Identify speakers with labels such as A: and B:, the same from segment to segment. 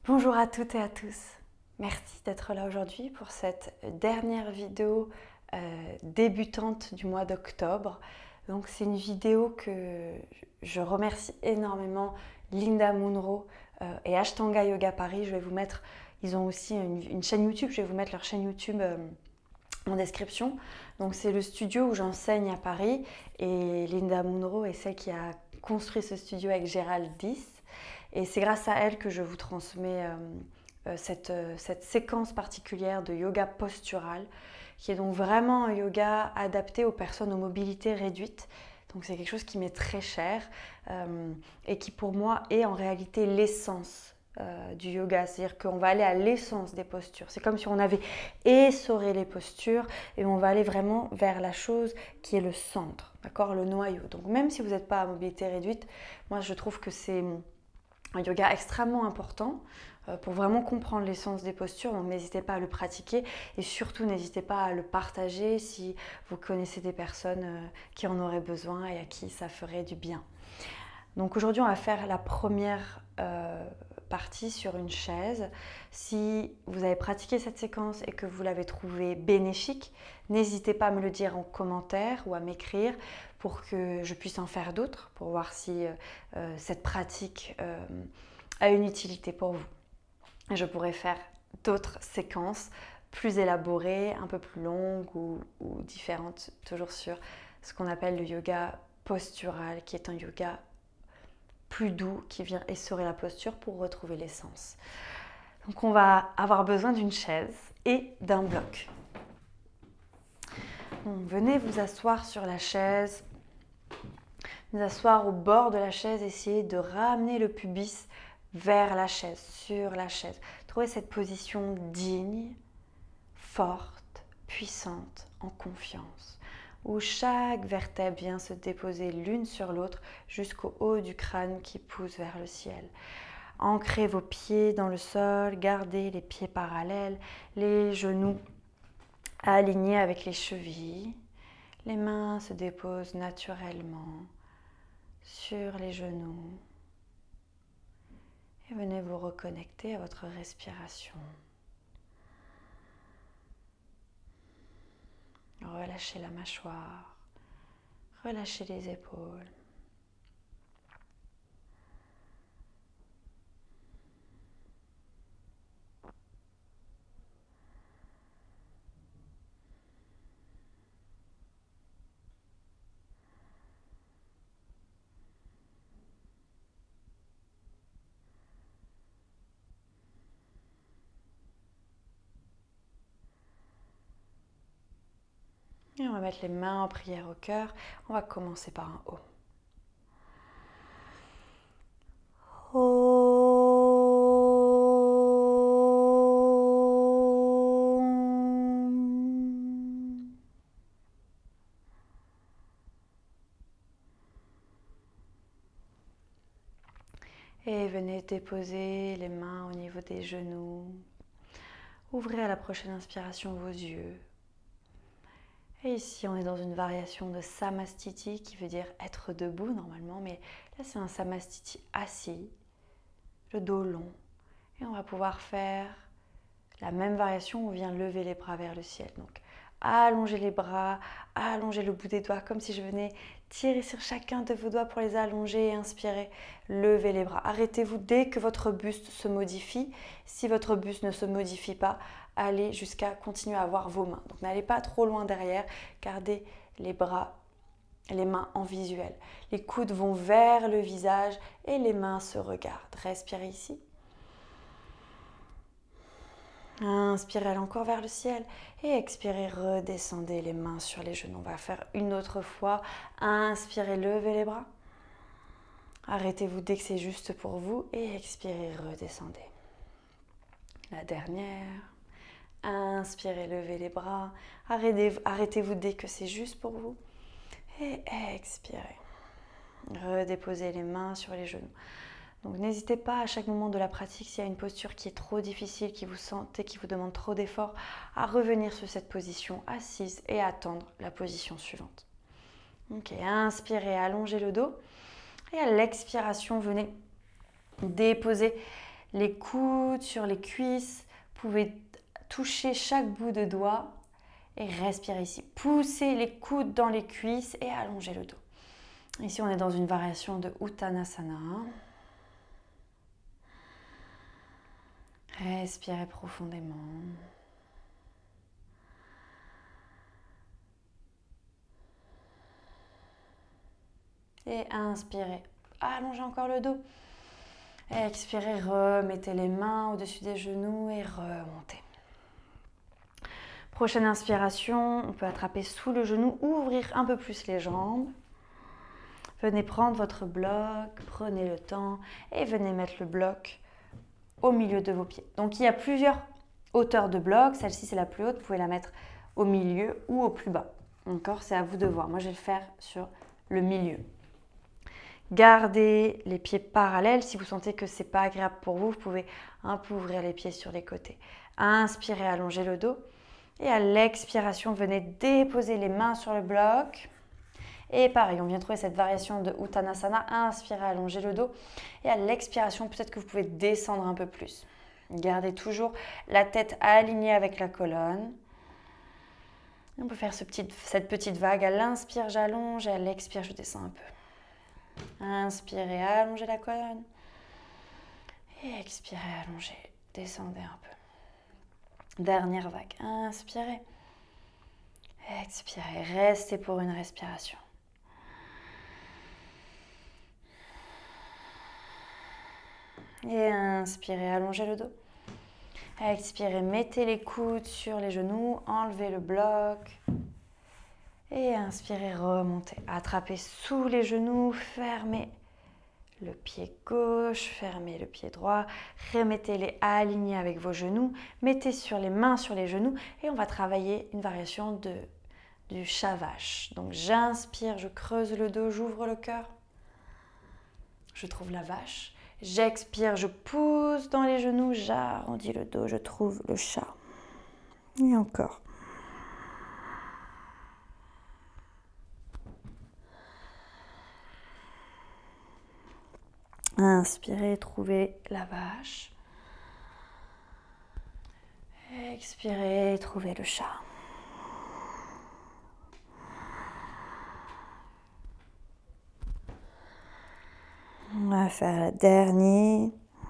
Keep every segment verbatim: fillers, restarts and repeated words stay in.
A: Bonjour à toutes et à tous. Merci d'être là aujourd'hui pour cette dernière vidéo euh, débutante du mois d'octobre. Donc c'est une vidéo que je remercie énormément Linda Munro euh, et Ashtanga Yoga Paris. Je vais vous mettre, ils ont aussi une, une chaîne YouTube, je vais vous mettre leur chaîne YouTube euh, en description. Donc c'est le studio où j'enseigne à Paris et Linda Munro est celle qui a construit ce studio avec Gérald Dys. Et c'est grâce à elle que je vous transmets euh, euh, cette, euh, cette séquence particulière de yoga postural, qui est donc vraiment un yoga adapté aux personnes aux mobilités réduites. Donc c'est quelque chose qui m'est très cher euh, et qui pour moi est en réalité l'essence euh, du yoga. C'est-à-dire qu'on va aller à l'essence des postures. C'est comme si on avait essoré les postures et on va aller vraiment vers la chose qui est le centre, d'accord, le noyau. Donc même si vous n'êtes pas à mobilité réduite, moi je trouve que c'est un yoga extrêmement important euh, pour vraiment comprendre l'essence des postures, donc n'hésitez pas à le pratiquer et surtout n'hésitez pas à le partager si vous connaissez des personnes euh, qui en auraient besoin et à qui ça ferait du bien. Donc aujourd'hui on va faire la première euh, partie sur une chaise. Si vous avez pratiqué cette séquence et que vous l'avez trouvée bénéfique, n'hésitez pas à me le dire en commentaire ou à m'écrire pour que je puisse en faire d'autres, pour voir si euh, cette pratique euh, a une utilité pour vous. Et je pourrais faire d'autres séquences plus élaborées, un peu plus longues ou, ou différentes, toujours sur ce qu'on appelle le yoga postural, qui est un yoga plus doux, qui vient essorer la posture pour retrouver l'essence. Donc on va avoir besoin d'une chaise et d'un bloc. Donc, venez vous asseoir sur la chaise, vous asseoir au bord de la chaise, essayez de ramener le pubis vers la chaise, sur la chaise. Trouvez cette position digne, forte, puissante, en confiance, où chaque vertèbre vient se déposer l'une sur l'autre jusqu'au haut du crâne qui pousse vers le ciel. Ancrez vos pieds dans le sol, gardez les pieds parallèles, les genoux alignés avec les chevilles. Les mains se déposent naturellement sur les genoux. Et venez vous reconnecter à votre respiration. Relâchez la mâchoire, relâchez les épaules. Et on va mettre les mains en prière au cœur. On va commencer par un O. Et venez déposer les mains au niveau des genoux. Ouvrez à la prochaine inspiration vos yeux. Et ici, on est dans une variation de Samastiti qui veut dire être debout normalement, mais là c'est un Samastiti assis, le dos long. Et on va pouvoir faire la même variation où on vient lever les bras vers le ciel. Donc allongez les bras, allongez le bout des doigts comme si je venais tirer sur chacun de vos doigts pour les allonger et inspirer. Levez les bras. Arrêtez-vous dès que votre buste se modifie. Si votre buste ne se modifie pas, allez jusqu'à continuer à voir vos mains. Donc n'allez pas trop loin derrière, gardez les bras, les mains en visuel. Les coudes vont vers le visage et les mains se regardent. Respirez ici. Inspirez, allez encore vers le ciel et expirez, redescendez les mains sur les genoux. On va faire une autre fois. Inspirez, levez les bras. Arrêtez-vous dès que c'est juste pour vous et expirez, redescendez. La dernière. Inspirez, levez les bras. Arrêtez-vous dès que c'est juste pour vous et expirez. Redéposez les mains sur les genoux. Donc n'hésitez pas à chaque moment de la pratique, s'il y a une posture qui est trop difficile, qui vous sentez, qui vous demande trop d'efforts, à revenir sur cette position assise et à attendre la position suivante. Ok, inspirez, allongez le dos. Et à l'expiration, venez déposer les coudes sur les cuisses. Vous pouvez toucher chaque bout de doigt et respirer ici. Poussez les coudes dans les cuisses et allongez le dos. Ici, on est dans une variation de Uttanasana. Respirez profondément. Et inspirez. Allongez encore le dos. Expirez, remettez les mains au-dessus des genoux et remontez. Prochaine inspiration, on peut attraper sous le genou, ouvrir un peu plus les jambes. Venez prendre votre bloc, prenez le temps et venez mettre le bloc au milieu de vos pieds. Donc il y a plusieurs hauteurs de bloc. Celle-ci c'est la plus haute, vous pouvez la mettre au milieu ou au plus bas. Encore, c'est à vous de voir. Moi je vais le faire sur le milieu. Gardez les pieds parallèles. Si vous sentez que ce n'est pas agréable pour vous, vous pouvez un peu ouvrir les pieds sur les côtés. Inspirez, allongez le dos. Et à l'expiration, venez déposer les mains sur le bloc. Et pareil, on vient trouver cette variation de Uttanasana. Inspirez, allongez le dos. Et à l'expiration, peut-être que vous pouvez descendre un peu plus. Gardez toujours la tête alignée avec la colonne. On peut faire ce petit, cette petite vague. À l'inspire, j'allonge. Et à l'expire, je descends un peu. Inspirez, allongez la colonne. Et expirez, allongez. Descendez un peu. Dernière vague. Inspirez. Expirez. Restez pour une respiration. Et inspirez, allongez le dos. Expirez, mettez les coudes sur les genoux, enlevez le bloc. Et inspirez, remontez. Attrapez sous les genoux, fermez le pied gauche, fermez le pied droit. Remettez-les alignés avec vos genoux. Mettez sur les mains sur les genoux et on va travailler une variation de, du chat vache. Donc j'inspire, je creuse le dos, j'ouvre le cœur. Je trouve la vache. J'expire, je pousse dans les genoux, j'arrondis le dos, je trouve le chat. Et encore. Inspirez, trouvez la vache. Expirez, trouvez le chat. On va faire le dernier.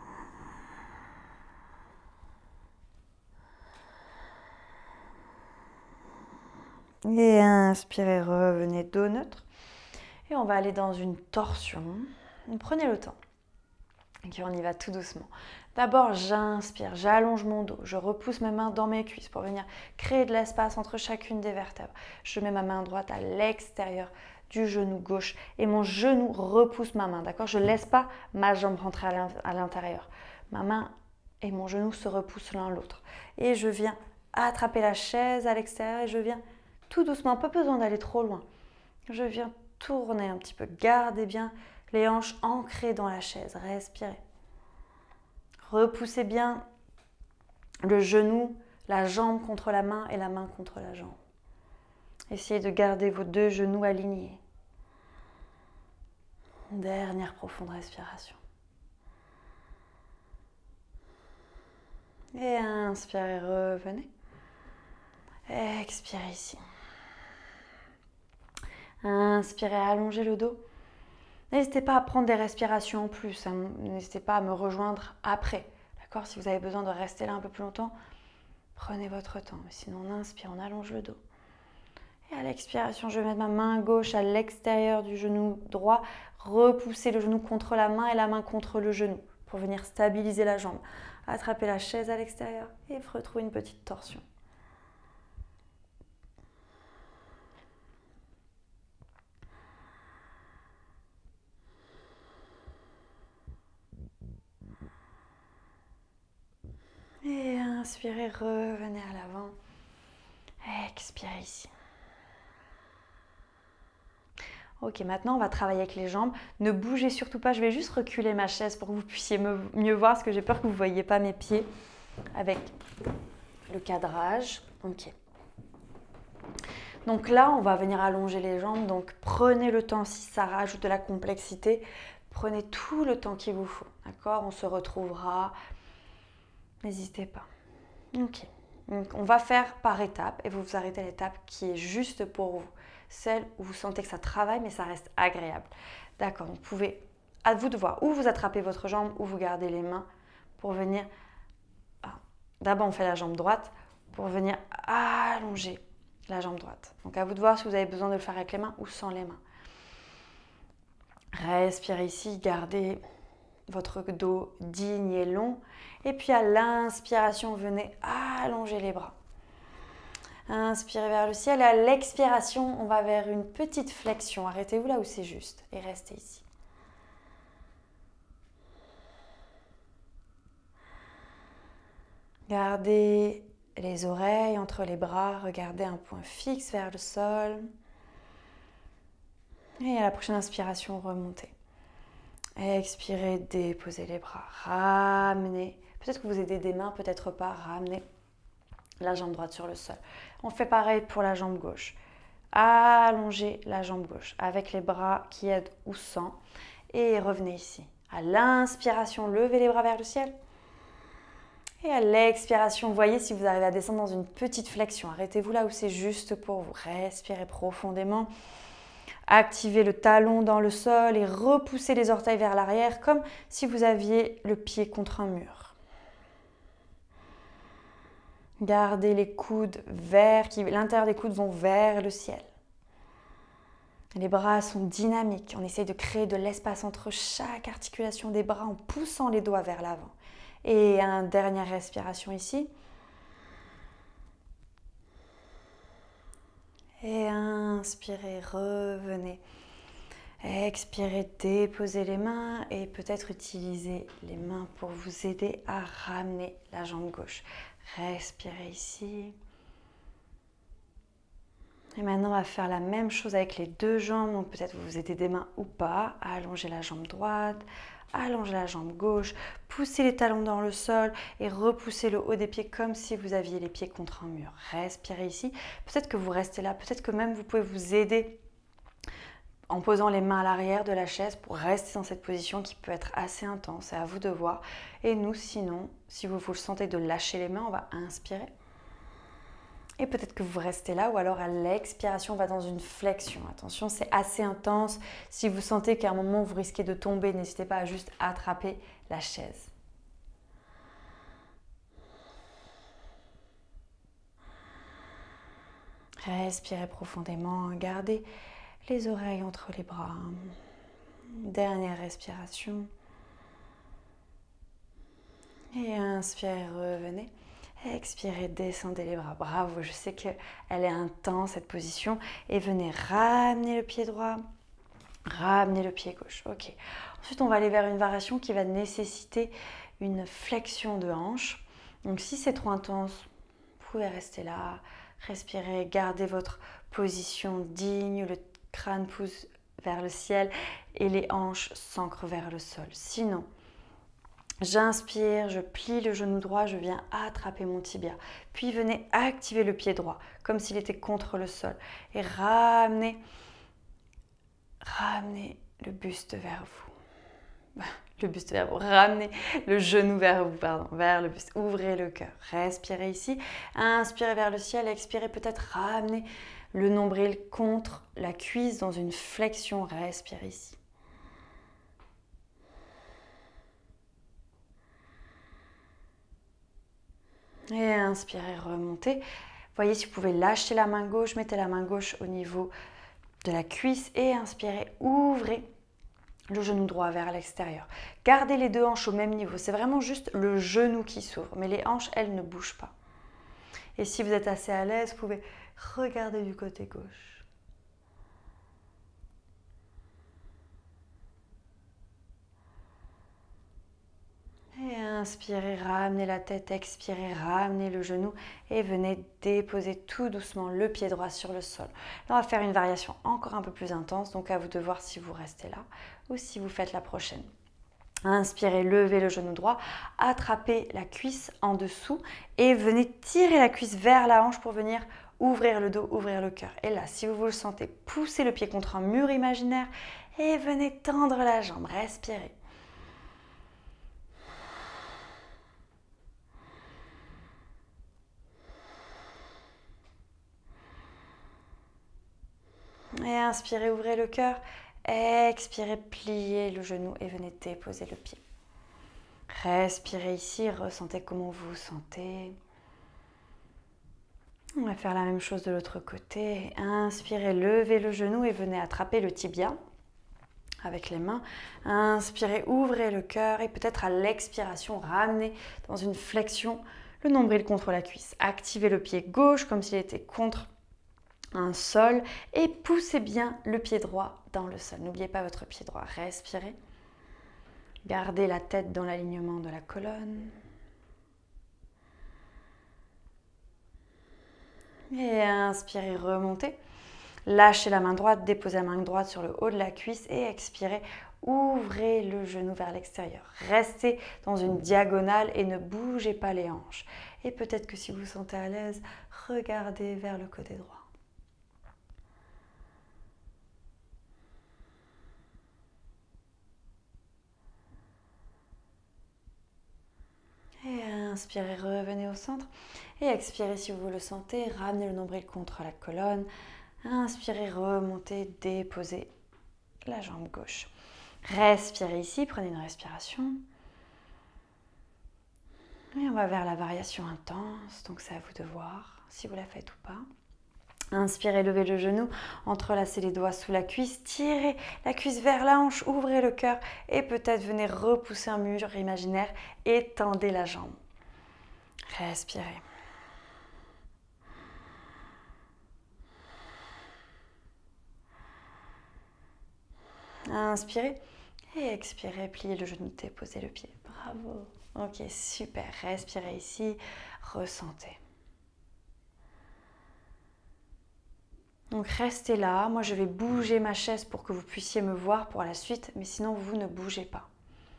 A: Et inspirez, revenez dos neutre. Et on va aller dans une torsion. Prenez le temps. Et on y va tout doucement. D'abord, j'inspire, j'allonge mon dos, je repousse mes mains dans mes cuisses pour venir créer de l'espace entre chacune des vertèbres. Je mets ma main droite à l'extérieur du genou gauche et mon genou repousse ma main, d'accord? Je ne laisse pas ma jambe rentrer à l'intérieur. Ma main et mon genou se repoussent l'un l'autre. Et je viens attraper la chaise à l'extérieur et je viens tout doucement, pas besoin d'aller trop loin. Je viens tourner un petit peu, gardez bien les hanches ancrées dans la chaise, respirez. Repoussez bien le genou, la jambe contre la main et la main contre la jambe. Essayez de garder vos deux genoux alignés. Dernière profonde respiration. Et inspirez, revenez. Expirez ici. Inspirez, allongez le dos. N'hésitez pas à prendre des respirations en plus, hein. N'hésitez pas à me rejoindre après. D'accord? Si vous avez besoin de rester là un peu plus longtemps, prenez votre temps. Mais sinon, on inspire, on allonge le dos. Et à l'expiration, je vais mettre ma main gauche à l'extérieur du genou droit, repousser le genou contre la main et la main contre le genou pour venir stabiliser la jambe. Attrapez la chaise à l'extérieur et retrouvez une petite torsion. Et inspirez, revenez à l'avant. Expirez ici. Ok, maintenant on va travailler avec les jambes. Ne bougez surtout pas, je vais juste reculer ma chaise pour que vous puissiez me, mieux voir, parce que j'ai peur que vous ne voyiez pas mes pieds avec le cadrage. Ok. Donc là, on va venir allonger les jambes. Donc prenez le temps, si ça rajoute de la complexité, prenez tout le temps qu'il vous faut. D'accord? On se retrouvera n'hésitez pas. Ok. Donc, on va faire par étapes et vous vous arrêtez à l'étape qui est juste pour vous. Celle où vous sentez que ça travaille mais ça reste agréable. D'accord, vous pouvez, à vous de voir, ou vous attrapez votre jambe ou vous gardez les mains pour venir, ah, d'abord on fait la jambe droite pour venir allonger la jambe droite. Donc à vous de voir si vous avez besoin de le faire avec les mains ou sans les mains. Respirez ici, gardez votre dos digne et long. Et puis à l'inspiration, venez allonger les bras. Inspirez vers le ciel. Et à l'expiration, on va vers une petite flexion. Arrêtez-vous là où c'est juste et restez ici. Gardez les oreilles entre les bras. Regardez un point fixe vers le sol. Et à la prochaine inspiration, remontez. Expirez, déposez les bras. Ramenez. Peut-être que vous aidez des mains, peut-être pas. Ramenez la jambe droite sur le sol. On fait pareil pour la jambe gauche. Allongez la jambe gauche avec les bras qui aident ou sans. Et revenez ici. À l'inspiration, levez les bras vers le ciel. Et à l'expiration, voyez si vous arrivez à descendre dans une petite flexion. Arrêtez-vous là où c'est juste pour vous. Respirez profondément. Activez le talon dans le sol et repoussez les orteils vers l'arrière comme si vous aviez le pied contre un mur. Gardez les coudes vers, l'intérieur des coudes vont vers le ciel. Les bras sont dynamiques. On essaye de créer de l'espace entre chaque articulation des bras en poussant les doigts vers l'avant. Et une dernière respiration ici. Et inspirez, revenez. Expirez, déposez les mains et peut-être utilisez les mains pour vous aider à ramener la jambe gauche. Respirez ici. Et maintenant, on va faire la même chose avec les deux jambes. Donc peut-être vous vous aidez des mains ou pas. Allongez la jambe droite, allongez la jambe gauche, poussez les talons dans le sol et repoussez le haut des pieds comme si vous aviez les pieds contre un mur. Respirez ici. Peut-être que vous restez là, peut-être que même vous pouvez vous aider en posant les mains à l'arrière de la chaise pour rester dans cette position qui peut être assez intense. C'est à vous de voir. Et nous, sinon, si vous vous sentez de lâcher les mains, on va inspirer. Et peut-être que vous restez là ou alors à l'expiration, on va dans une flexion. Attention, c'est assez intense. Si vous sentez qu'à un moment, vous risquez de tomber, n'hésitez pas à juste attraper la chaise. Respirez profondément, gardez les oreilles entre les bras. Dernière respiration. Et inspirez, revenez. Expirez, descendez les bras. Bravo, je sais qu'elle est intense cette position. Et venez ramener le pied droit, ramener le pied gauche. Ok. Ensuite, on va aller vers une variation qui va nécessiter une flexion de hanche. Donc si c'est trop intense, vous pouvez rester là, respirer, gardez votre position digne, le crâne pousse vers le ciel et les hanches s'ancrent vers le sol. Sinon, j'inspire, je plie le genou droit, je viens attraper mon tibia. Puis venez activer le pied droit, comme s'il était contre le sol. Et ramenez, ramenez le buste vers vous. Le buste vers vous. Ramenez le genou vers vous, pardon, vers le buste. Ouvrez le cœur. Respirez ici. Inspirez vers le ciel. Expirez, peut-être ramenez le nombril contre la cuisse dans une flexion. Respirez ici. Et inspirez, remontez. Voyez si vous pouvez lâcher la main gauche, mettez la main gauche au niveau de la cuisse et inspirez, ouvrez le genou droit vers l'extérieur. Gardez les deux hanches au même niveau, c'est vraiment juste le genou qui s'ouvre, mais les hanches, elles ne bougent pas. Et si vous êtes assez à l'aise, vous pouvez regarder du côté gauche. Et inspirez, ramenez la tête, expirez, ramenez le genou et venez déposer tout doucement le pied droit sur le sol. Là, on va faire une variation encore un peu plus intense, donc à vous de voir si vous restez là ou si vous faites la prochaine. Inspirez, levez le genou droit, attrapez la cuisse en dessous et venez tirer la cuisse vers la hanche pour venir ouvrir le dos, ouvrir le cœur. Et là, si vous vous le sentez, poussez le pied contre un mur imaginaire et venez tendre la jambe, respirez. Inspirez, ouvrez le cœur. Expirez, pliez le genou et venez déposer le pied. Respirez ici, ressentez comment vous vous sentez. On va faire la même chose de l'autre côté. Inspirez, levez le genou et venez attraper le tibia avec les mains. Inspirez, ouvrez le cœur et peut-être à l'expiration, ramenez dans une flexion le nombril contre la cuisse. Activez le pied gauche comme s'il était contre un sol et poussez bien le pied droit dans le sol. N'oubliez pas votre pied droit. Respirez. Gardez la tête dans l'alignement de la colonne. Et inspirez, remontez. Lâchez la main droite, déposez la main droite sur le haut de la cuisse et expirez. Ouvrez le genou vers l'extérieur. Restez dans une diagonale et ne bougez pas les hanches. Et peut-être que si vous vous sentez à l'aise, regardez vers le côté droit. Et inspirez, revenez au centre. Et expirez si vous le sentez. Ramenez le nombril contre la colonne. Inspirez, remontez, déposez la jambe gauche. Respirez ici, prenez une respiration. Et on va vers la variation intense, donc c'est à vous de voir si vous la faites ou pas. Inspirez, levez le genou, entrelacez les doigts sous la cuisse, tirez la cuisse vers la hanche, ouvrez le cœur et peut-être venez repousser un mur imaginaire et tendez la jambe. Respirez. Inspirez et expirez, pliez le genou, déposez le pied. Bravo. Ok, super. Respirez ici, ressentez. Donc restez là. Moi, je vais bouger ma chaise pour que vous puissiez me voir pour la suite, mais sinon, vous ne bougez pas. Ok ?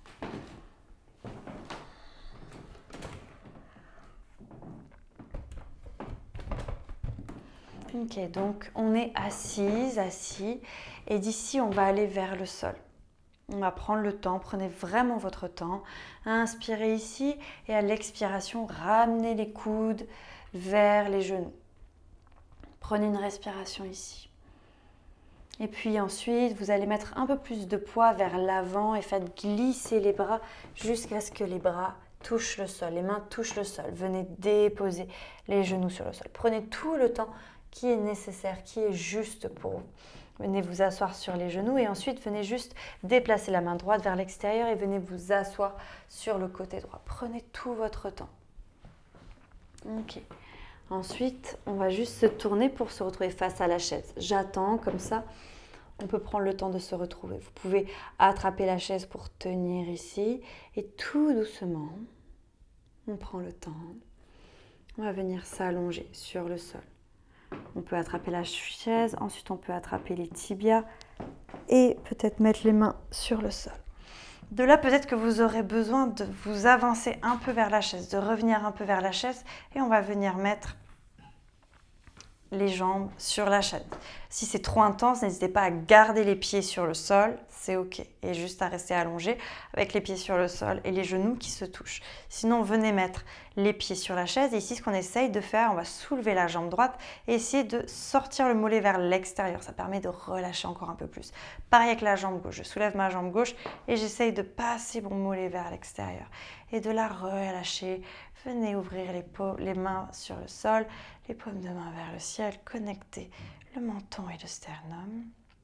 A: Ok, donc on est assise, assis, et d'ici on va aller vers le sol. On va prendre le temps, prenez vraiment votre temps. Inspirez ici et à l'expiration, ramenez les coudes vers les genoux. Prenez une respiration ici. Et puis ensuite, vous allez mettre un peu plus de poids vers l'avant et faites glisser les bras jusqu'à ce que les bras touchent le sol, les mains touchent le sol. Venez déposer les genoux sur le sol. Prenez tout le temps qui est nécessaire, qui est juste pour vous. Venez vous asseoir sur les genoux et ensuite venez juste déplacer la main droite vers l'extérieur et venez vous asseoir sur le côté droit. Prenez tout votre temps. Ok. Ensuite, on va juste se tourner pour se retrouver face à la chaise. J'attends, comme ça, on peut prendre le temps de se retrouver. Vous pouvez attraper la chaise pour tenir ici et tout doucement, on prend le temps. On va venir s'allonger sur le sol. On peut attraper la chaise, ensuite on peut attraper les tibias et peut-être mettre les mains sur le sol. De là, peut-être que vous aurez besoin de vous avancer un peu vers la chaise, de revenir un peu vers la chaise et on va venir mettre les jambes sur la chaise. Si c'est trop intense, n'hésitez pas à garder les pieds sur le sol, c'est ok. Et juste à rester allongé avec les pieds sur le sol et les genoux qui se touchent. Sinon, venez mettre les pieds sur la chaise. Et ici, ce qu'on essaye de faire, on va soulever la jambe droite et essayer de sortir le mollet vers l'extérieur. Ça permet de relâcher encore un peu plus. Pareil avec la jambe gauche. Je soulève ma jambe gauche et j'essaye de passer mon mollet vers l'extérieur. Et de la relâcher. Venez ouvrir les, paumes, les mains sur le sol, les paumes de main vers le ciel, connectez le menton et le sternum.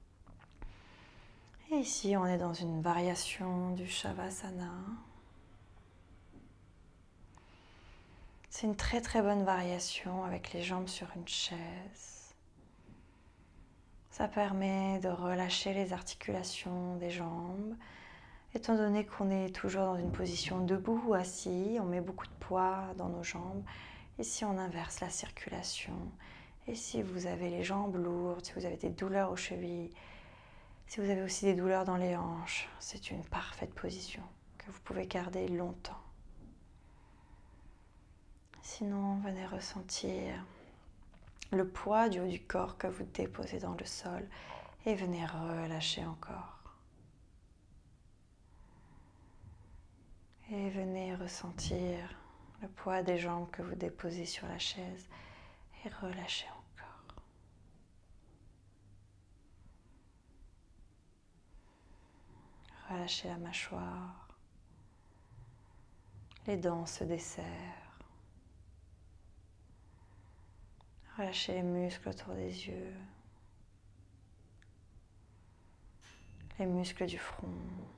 A: Et ici, on est dans une variation du Shavasana. C'est une très très bonne variation avec les jambes sur une chaise. Ça permet de relâcher les articulations des jambes. Étant donné qu'on est toujours dans une position debout ou assis, on met beaucoup de poids dans nos jambes. Et si on inverse la circulation, et si vous avez les jambes lourdes, si vous avez des douleurs aux chevilles, si vous avez aussi des douleurs dans les hanches, c'est une parfaite position que vous pouvez garder longtemps. Sinon, venez ressentir le poids du haut du corps que vous déposez dans le sol et venez relâcher encore. Et venez ressentir le poids des jambes que vous déposez sur la chaise et relâchez encore. Relâchez la mâchoire. Les dents se desserrent. Relâchez les muscles autour des yeux. Les muscles du front.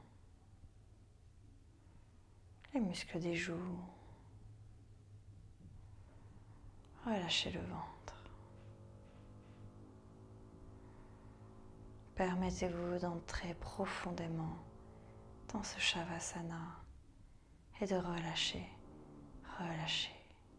A: Les muscles des joues. Relâchez le ventre. Permettez-vous d'entrer profondément dans ce Shavasana et de relâcher, relâcher.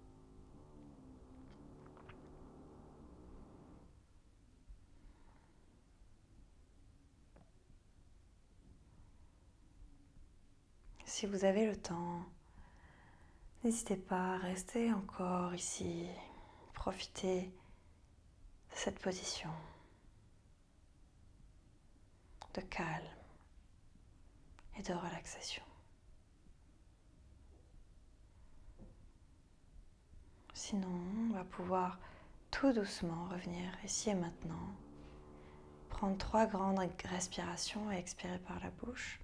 A: Si vous avez le temps, n'hésitez pas à rester encore ici. Profitez de cette position de calme et de relaxation. Sinon, on va pouvoir tout doucement revenir ici et maintenant. Prendre trois grandes respirations et expirer par la bouche.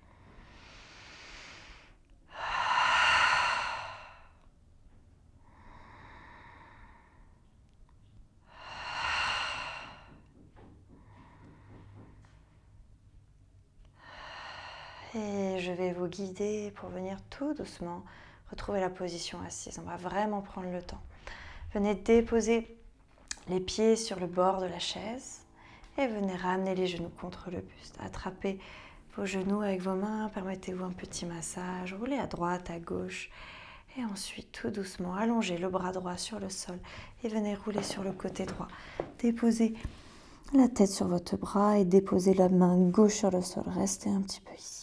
A: Et je vais vous guider pour venir tout doucement retrouver la position assise. On va vraiment prendre le temps. Venez déposer les pieds sur le bord de la chaise et venez ramener les genoux contre le buste. Attrapez vos genoux avec vos mains, permettez-vous un petit massage, roulez à droite, à gauche et ensuite tout doucement allongez le bras droit sur le sol et venez rouler sur le côté droit. Déposez la tête sur votre bras et déposez la main gauche sur le sol. Restez un petit peu ici.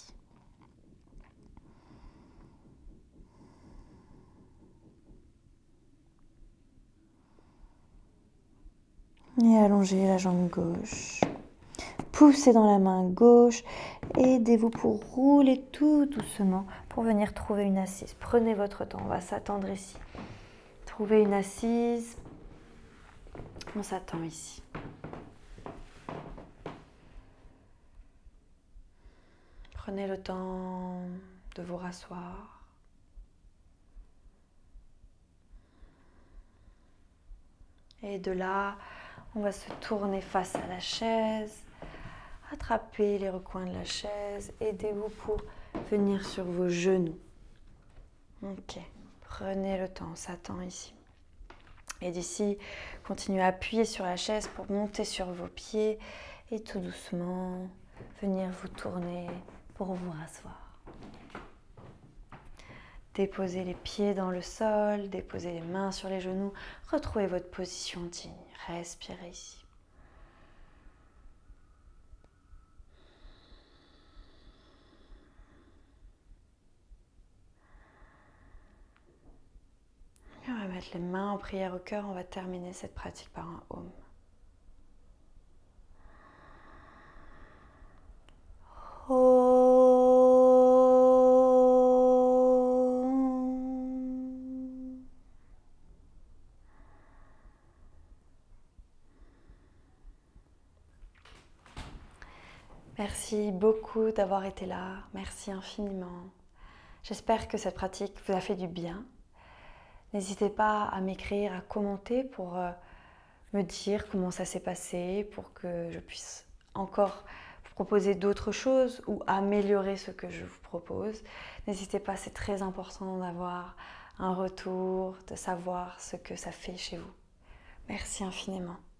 A: Et allongez la jambe gauche. Poussez dans la main gauche. Aidez-vous pour rouler tout doucement pour venir trouver une assise. Prenez votre temps, on va s'attendre ici. Trouvez une assise. On s'attend ici. Prenez le temps de vous rasseoir. Et de là, on va se tourner face à la chaise, attrapez les recoins de la chaise, aidez-vous pour venir sur vos genoux. Ok, prenez le temps, on s'attend ici. Et d'ici, continuez à appuyer sur la chaise pour monter sur vos pieds et tout doucement venir vous tourner pour vous rasseoir. Déposez les pieds dans le sol, déposez les mains sur les genoux, retrouvez votre position digne, respirez ici. Et on va mettre les mains en prière au cœur, on va terminer cette pratique par un Om. Om. Merci beaucoup d'avoir été là, merci infiniment. J'espère que cette pratique vous a fait du bien. N'hésitez pas à m'écrire, à commenter pour me dire comment ça s'est passé, pour que je puisse encore vous proposer d'autres choses ou améliorer ce que je vous propose. N'hésitez pas, c'est très important d'avoir un retour, de savoir ce que ça fait chez vous. Merci infiniment.